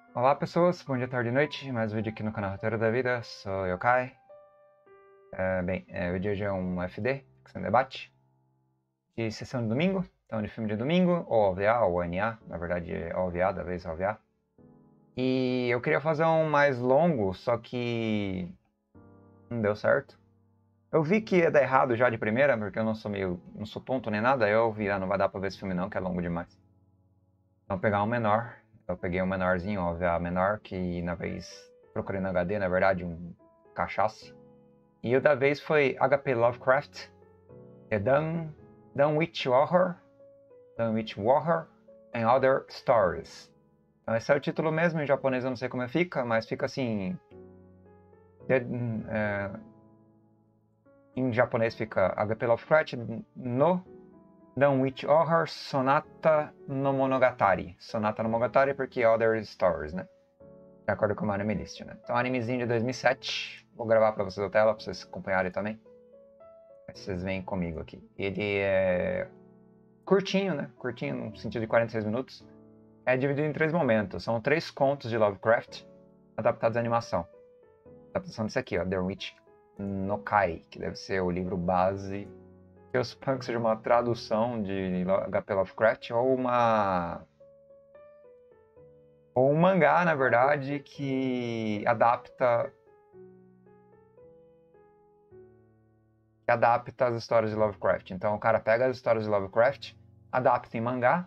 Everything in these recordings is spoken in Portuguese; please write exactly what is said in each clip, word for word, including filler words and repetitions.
Olá pessoas, bom dia, tarde e noite, mais um vídeo aqui no canal Roteiro da Vida, sou eu, Kai. É, bem, é, o vídeo hoje é um F D, Ficção em Debate, de sessão de domingo, então de filme de domingo, ou O V A, ou O N A, na verdade é O V A, da vez O V A. E eu queria fazer um mais longo, só que não deu certo. Eu vi que ia dar errado já de primeira, porque eu não sou meio, não sou tonto nem nada, eu vi, ah, não vai dar pra ver esse filme não, que é longo demais. Então vou pegar um menor. Eu peguei um menorzinho, ó, a menor, que na vez procurei no H D, na verdade, um cachaça. E o da vez foi H P Lovecraft, The Dun, Dunwich Horror, Dunwich Horror and Other Stories. Então esse é o título mesmo, em japonês eu não sei como fica, mas fica assim... The, é, em japonês fica H P Lovecraft no Dunwich Horror Sonata no Monogatari. Sonata no Monogatari porque Other Stories, né? De acordo com o Anime List, né? Então, animezinho de dois mil e sete. Vou gravar pra vocês a tela, pra vocês acompanharem também. Aí vocês vêm comigo aqui. Ele é curtinho, né? Curtinho no sentido de quarenta e seis minutos. É dividido em três momentos. São três contos de Lovecraft adaptados à animação. Adaptação desse aqui, ó. The Witch no Kai, que deve ser o livro base. Eu suponho que seja uma tradução de H P Lovecraft ou uma... ou um mangá, na verdade, que adapta... que adapta as histórias de Lovecraft. Então o cara pega as histórias de Lovecraft, adapta em mangá,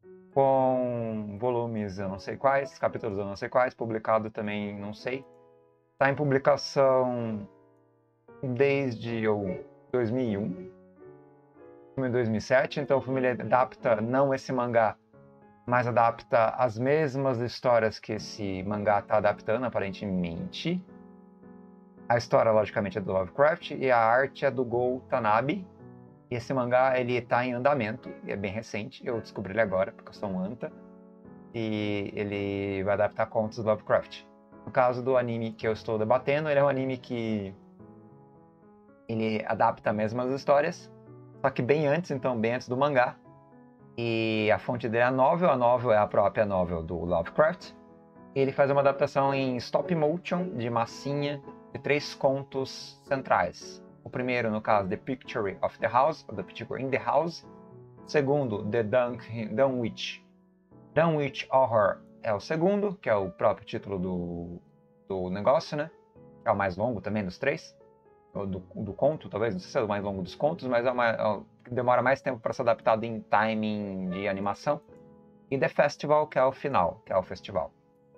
com volumes eu não sei quais, capítulos eu não sei quais, publicado também não sei. Está em publicação desde o dois mil e um, filme dois mil e sete, então o filme ele adapta não esse mangá, mas adapta as mesmas histórias que esse mangá está adaptando, aparentemente. A história, logicamente, é do Lovecraft e a arte é do Go Tanabe. E esse mangá, ele está em andamento, é bem recente, eu descobri ele agora, porque eu sou um anta. E ele vai adaptar contos do Lovecraft. No caso do anime que eu estou debatendo, ele é um anime que... ele adapta mesmo as histórias, só que bem antes, então bem antes do mangá. E a fonte dele é a novel, a novel é a própria novel do Lovecraft. Ele faz uma adaptação em stop motion, de massinha, de três contos centrais. O primeiro, no caso, The Picture of the House, ou The Picture in the House. O segundo, The Dun- Dunwich. Dunwich Horror é o segundo, que é o próprio título do, do negócio, né? É o mais longo também dos três. Do, do conto, talvez, não sei se é o mais longo dos contos, mas é uma, é o que demora mais tempo para ser adaptado em timing de animação. E The Festival, que é o final, que é o festival.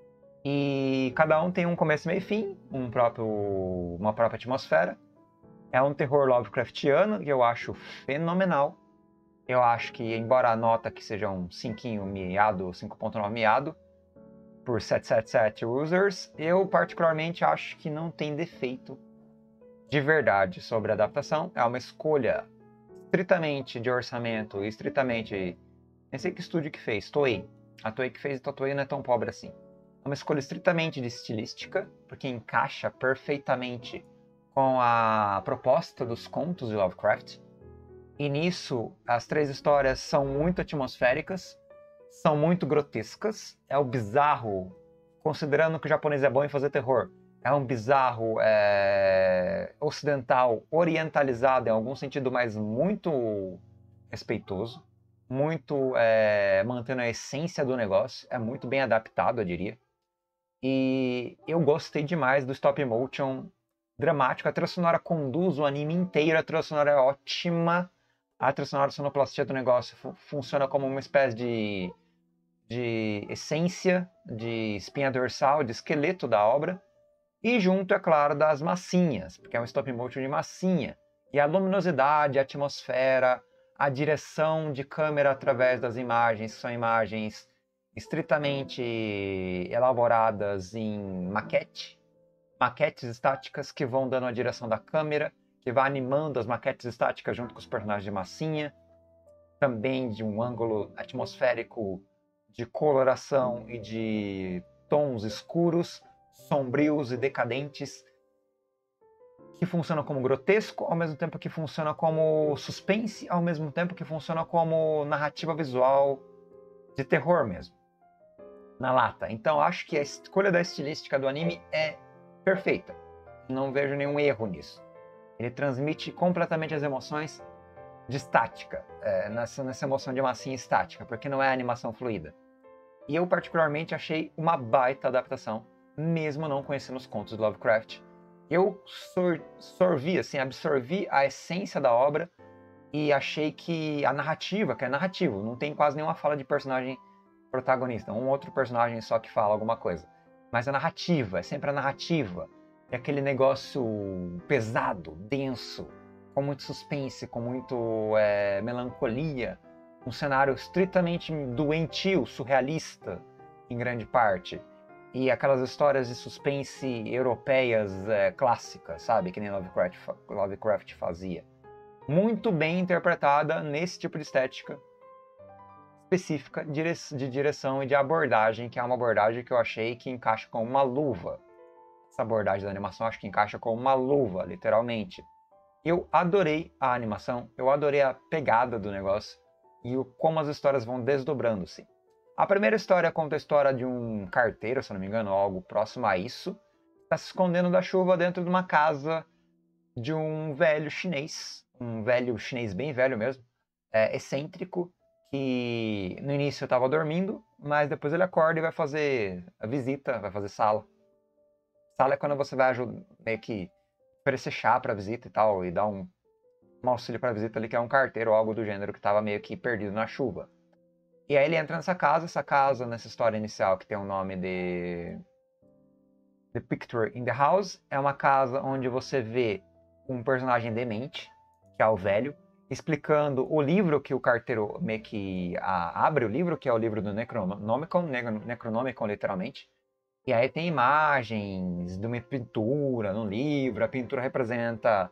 E cada um tem um começo, meio e fim, um próprio, uma própria atmosfera. É um terror Lovecraftiano que eu acho fenomenal. Eu acho que, embora a nota que seja um cinco miado, cinco ponto nove miado, por setecentos e setenta e sete users, eu particularmente acho que não tem defeito de verdade sobre a adaptação. É uma escolha estritamente de orçamento, estritamente... nem sei que estúdio que fez, Toei. A Toei que fez, a Toei não é tão pobre assim. É uma escolha estritamente de estilística, porque encaixa perfeitamente com a proposta dos contos de Lovecraft. E nisso, as três histórias são muito atmosféricas, são muito grotescas. É o bizarro, considerando que o japonês é bom em fazer terror, é um bizarro é, ocidental, orientalizado em algum sentido, mas muito respeitoso, muito é, mantendo a essência do negócio, é muito bem adaptado, eu diria. E eu gostei demais do stop motion dramático. A trilha sonora conduz o anime inteiro, a trilha sonora é ótima. A trilha sonora, a sonoplastia do negócio fu funciona como uma espécie de, de essência, de espinha dorsal, de esqueleto da obra. E junto, é claro, das massinhas, porque é um stop motion de massinha. E a luminosidade, a atmosfera, a direção de câmera através das imagens, que são imagens estritamente elaboradas em maquete, maquetes estáticas que vão dando a direção da câmera, que vai animando as maquetes estáticas junto com os personagens de massinha, também de um ângulo atmosférico de coloração e de tons escuros, sombrios e decadentes, que funciona como grotesco, ao mesmo tempo que funciona como suspense, ao mesmo tempo que funciona como narrativa visual de terror mesmo. na lata. Então acho que a escolha da estilística do anime é perfeita. Não vejo nenhum erro nisso. Ele transmite completamente as emoções de estática, é, nessa, nessa emoção de massinha estática, porque não é animação fluida. E eu particularmente achei uma baita adaptação, mesmo não conhecendo os contos de Lovecraft. Eu sor, sorvi, assim, absorvi a essência da obra e achei que a narrativa, que é narrativo, não tem quase nenhuma fala de personagem protagonista, um outro personagem só que fala alguma coisa. Mas a narrativa, é sempre a narrativa. É aquele negócio pesado, denso, com muito suspense, com muito é, melancolia. Um cenário estritamente doentio, surrealista, em grande parte. E aquelas histórias de suspense europeias é, clássicas, sabe? Que nem Lovecraft, Lovecraft fazia. Muito bem interpretada nesse tipo de estética específica de direção e de abordagem, que é uma abordagem que eu achei que encaixa com uma luva. Essa abordagem da animação acho que encaixa com uma luva, literalmente. Eu adorei a animação, eu adorei a pegada do negócio e o, como as histórias vão desdobrando-se. A primeira história conta a história de um carteiro, se não me engano, algo próximo a isso, está se escondendo da chuva dentro de uma casa de um velho chinês, um velho chinês bem velho mesmo, é, excêntrico, que no início estava dormindo, mas depois ele acorda e vai fazer a visita, vai fazer sala. Sala é quando você vai ajudar, meio que oferecer chá para visita e tal, e dar um, um auxílio para visita ali, que é um carteiro ou algo do gênero que estava meio que perdido na chuva. E aí ele entra nessa casa, essa casa, nessa história inicial, que tem o nome de The Picture in the House, é uma casa onde você vê um personagem demente, que é o velho, explicando o livro que o carteiro meio que a, abre o livro, que é o livro do Necronomicon, Necronomicon literalmente. E aí tem imagens de uma pintura no livro, a pintura representa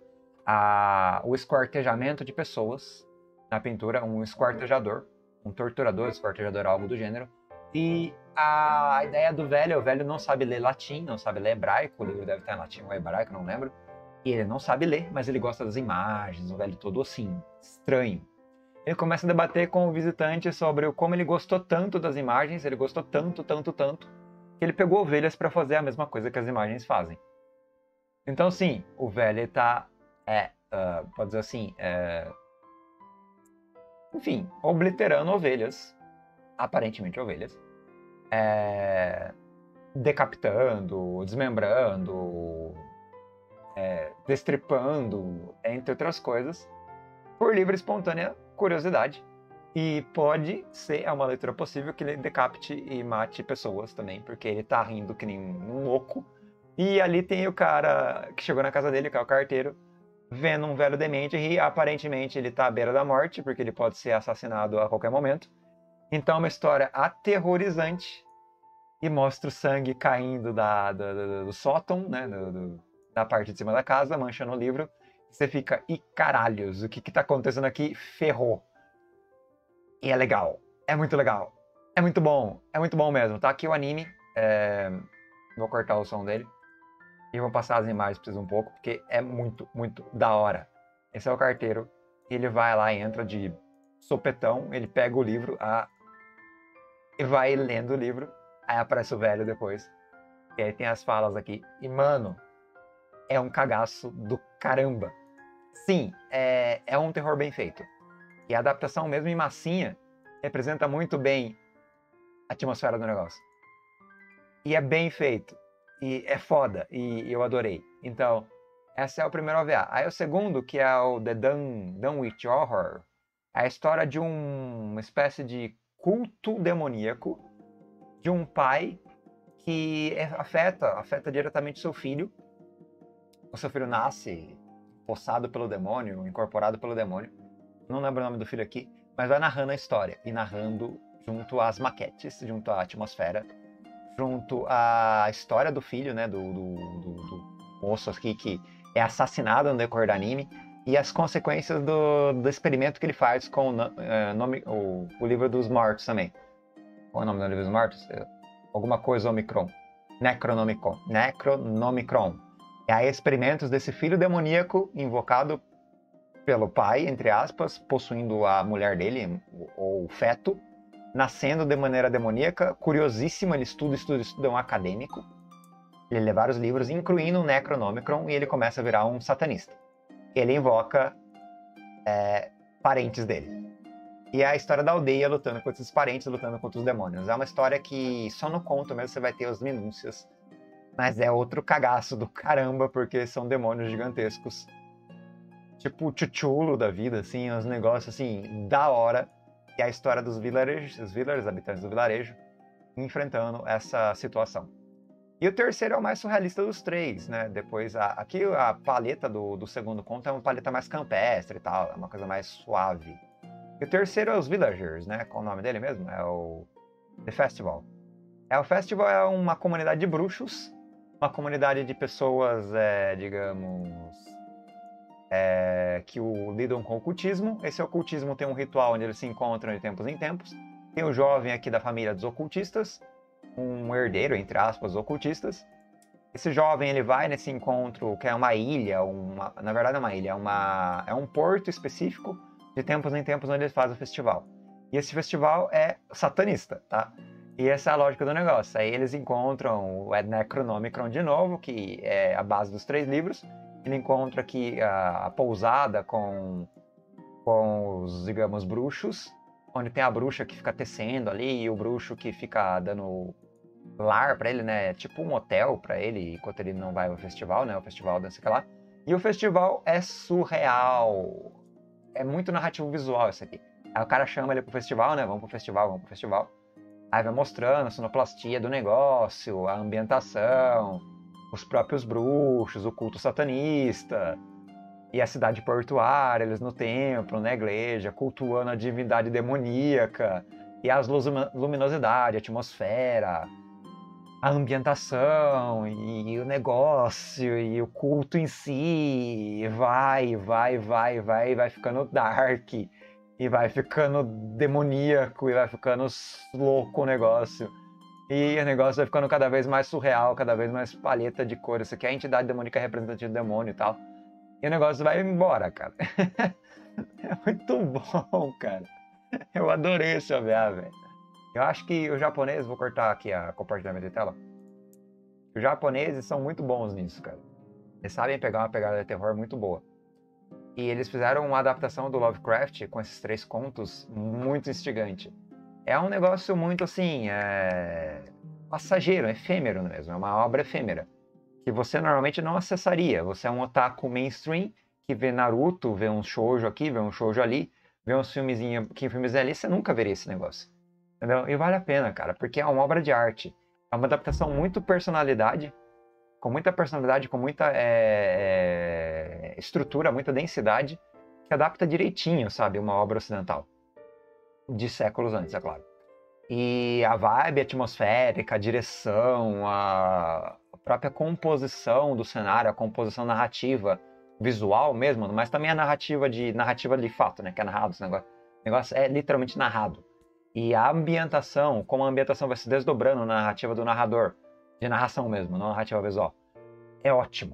a, o esquartejamento de pessoas na pintura, um esquartejador, um torturador, esquartejador, algo do gênero. E a ideia do velho, o velho não sabe ler latim, não sabe ler hebraico, o livro deve estar em latim ou hebraico, não lembro. E ele não sabe ler, mas ele gosta das imagens, o velho todo assim, estranho. Ele começa a debater com o visitante sobre como ele gostou tanto das imagens, ele gostou tanto, tanto, tanto, que ele pegou ovelhas para fazer a mesma coisa que as imagens fazem. Então sim, o velho está, é, uh, pode dizer assim, é, enfim, obliterando ovelhas, aparentemente ovelhas, é, decapitando, desmembrando, É, destripando, entre outras coisas, por livre e espontânea curiosidade. E pode ser, é uma leitura possível, que ele decapite e mate pessoas também, porque ele tá rindo que nem um louco. E ali tem o cara que chegou na casa dele, que é o carteiro, vendo um velho demente e aparentemente ele tá à beira da morte, porque ele pode ser assassinado a qualquer momento. Então é uma história aterrorizante e mostra o sangue caindo da, da, da, do sótão, né, do, do na parte de cima da casa, manchando o livro. Você fica, e caralhos, o que que tá acontecendo aqui? Ferrou. E é legal. É muito legal. É muito bom. É muito bom mesmo. Tá aqui o anime. É... Vou cortar o som dele. E vou passar as imagens pra vocês um pouco, porque é muito, muito da hora. Esse é o carteiro. Ele vai lá e entra de sopetão. Ele pega o livro a... e vai lendo o livro. Aí aparece o velho depois. E aí tem as falas aqui. E, mano... é um cagaço do caramba. Sim, é, é um terror bem feito. E a adaptação, mesmo em massinha, representa muito bem a atmosfera do negócio. E é bem feito. E é foda. E eu adorei. Então, esse é o primeiro O V A. Aí o segundo, que é o The Dun, Dunwich Horror, é a história de um, uma espécie de culto demoníaco de um pai que afeta, afeta diretamente seu filho. O seu filho nasce possado pelo demônio, incorporado pelo demônio. Não lembro o nome do filho aqui, mas vai narrando a história. E narrando junto às maquetes, junto à atmosfera, junto à história do filho, né, do, do, do, do moço aqui que é assassinado no decorrer do anime, e as consequências do, do experimento que ele faz com o, uh, nome, o, o livro dos mortos também. Qual é o nome do livro dos mortos? Alguma coisa Omicron. Necronomicon. Necronomicron. E aí experimentos desse filho demoníaco invocado pelo pai, entre aspas, possuindo a mulher dele, ou o feto, nascendo de maneira demoníaca, curiosíssimo, ele estuda, estuda, estuda, é um acadêmico. Ele lê vários livros, incluindo o Necronomicon, e ele começa a virar um satanista. Ele invoca é, parentes dele. E é a história da aldeia lutando contra esses parentes, lutando contra os demônios. É uma história que só no conto mesmo você vai ter as minúcias. Mas é outro cagaço do caramba, porque são demônios gigantescos. Tipo o Chuchulo da vida, assim, uns negócios assim, da hora. E a história dos vilarejos, os villagers, habitantes do vilarejo, enfrentando essa situação. E o terceiro é o mais surrealista dos três, né? Depois, a, aqui a paleta do, do segundo conto é uma paleta mais campestre e tal, é uma coisa mais suave. E o terceiro é os Villagers, né? Qual o nome dele mesmo? É o The Festival. É, o Festival é uma comunidade de bruxos, uma comunidade de pessoas, é, digamos, é, que o, lidam com o ocultismo. Esse ocultismo tem um ritual onde eles se encontram de tempos em tempos. Tem o jovem aqui da família dos ocultistas, um herdeiro, entre aspas, dos ocultistas. Esse jovem, ele vai nesse encontro, que é uma ilha, uma, na verdade é uma ilha, é, uma, é um porto específico, de tempos em tempos onde eles fazem o festival. E esse festival é satanista, tá? E essa é a lógica do negócio. Aí eles encontram o Necronomicon de novo, que é a base dos três livros. Ele encontra aqui a, a pousada com, com os, digamos, bruxos, onde tem a bruxa que fica tecendo ali, e o bruxo que fica dando lar pra ele, né? Tipo um hotel pra ele, enquanto ele não vai ao festival, né? O festival dança lá. E o festival é surreal. É muito narrativo visual isso aqui. Aí o cara chama ele pro festival, né? Vamos pro festival, vamos pro festival. Aí vai mostrando a sonoplastia do negócio, a ambientação, os próprios bruxos, o culto satanista, e a cidade portuária, eles no templo, na igreja, cultuando a divindade demoníaca, e as luminosidades, a atmosfera, a ambientação, e, e o negócio, e o culto em si, vai, vai, vai, vai, vai ficando dark, e vai ficando demoníaco, e vai ficando louco o negócio. E o negócio vai ficando cada vez mais surreal, cada vez mais paleta de cores. Isso aqui é a entidade demoníaca representativa do demônio e tal. E o negócio vai embora, cara. É muito bom, cara. Eu adorei esse O V A, velho. Eu acho que os japoneses, vou cortar aqui a compartilhamento de tela. Os japoneses são muito bons nisso, cara. Eles sabem pegar uma pegada de terror muito boa. E eles fizeram uma adaptação do Lovecraft com esses três contos muito instigante. É um negócio muito assim, é... passageiro, efêmero mesmo. É uma obra efêmera. Que você normalmente não acessaria. Você é um otaku mainstream que vê Naruto, vê um shoujo aqui, vê um shoujo ali, vê uns filmezinhos aqui, filmes ali, você nunca veria esse negócio. Entendeu? E vale a pena, cara, porque é uma obra de arte. É uma adaptação muito personalidade, com muita personalidade, com muita é, é, estrutura, muita densidade, que adapta direitinho, sabe, uma obra ocidental. De séculos antes, é claro. E a vibe atmosférica, a direção, a própria composição do cenário, a composição narrativa, visual mesmo, mas também a narrativa de narrativa de fato, né, que é narrado esse negócio. O negócio é literalmente narrado. E a ambientação, como a ambientação vai se desdobrando na narrativa do narrador, de narração mesmo, não narrativa visual, é ótimo.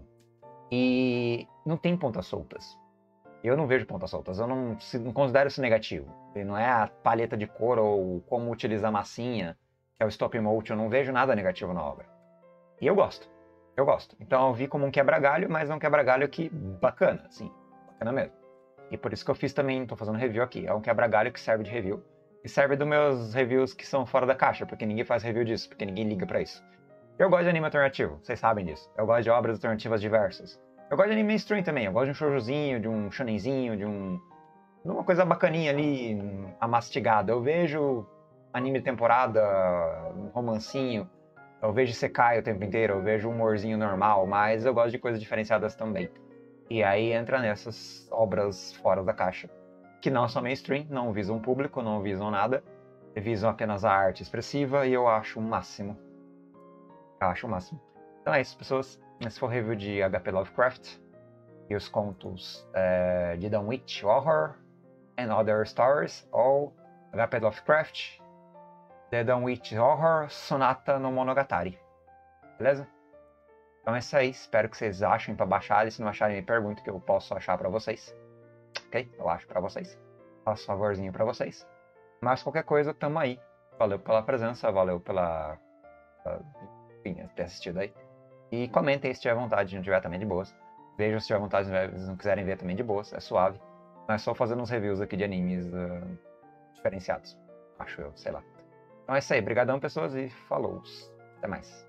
E não tem pontas soltas. Eu não vejo pontas soltas, eu não, não considero isso negativo. E não é a paleta de cor ou como utilizar a massinha, que é o stop motion, eu não vejo nada negativo na obra. E eu gosto, eu gosto. Então eu vi como um quebra-galho, mas é um quebra-galho que bacana, assim, bacana mesmo. E por isso que eu fiz também, tô fazendo review aqui, é um quebra-galho que serve de review. E serve dos meus reviews que são fora da caixa, porque ninguém faz review disso, porque ninguém liga pra isso. Eu gosto de anime alternativo, vocês sabem disso. Eu gosto de obras alternativas diversas. Eu gosto de anime mainstream também, eu gosto de um shoujozinho, de um shonenzinho, de um... de uma coisa bacaninha ali, amastigada. Eu vejo anime de temporada, um romancinho, eu vejo Sekai o tempo inteiro, eu vejo humorzinho normal, mas eu gosto de coisas diferenciadas também. E aí entra nessas obras fora da caixa, que não são mainstream, não visam público, não visam nada, visam apenas a arte expressiva, e eu acho o máximo. Eu acho o máximo. Então é isso, pessoas. Esse foi o review de H P Lovecraft e os contos é, de Dunwich Horror and Other Stories, ou H P Lovecraft, The Dunwich Horror Sonata no Monogatari. Beleza? Então é isso aí. Espero que vocês achem para baixar. E se não acharem, me perguntem que eu posso achar para vocês. Ok? Eu acho para vocês. Faço um favorzinho para vocês. Mas qualquer coisa, tamo aí. Valeu pela presença, valeu pela, pela enfim, ter assistido aí. E comentem se tiver vontade, se não tiver também de boas. Vejam se tiver vontade, se não quiserem ver também de boas, é suave. Mas só fazendo uns reviews aqui de animes uh, diferenciados. Acho eu, sei lá. Então é isso aí, brigadão pessoas e falou. Até mais.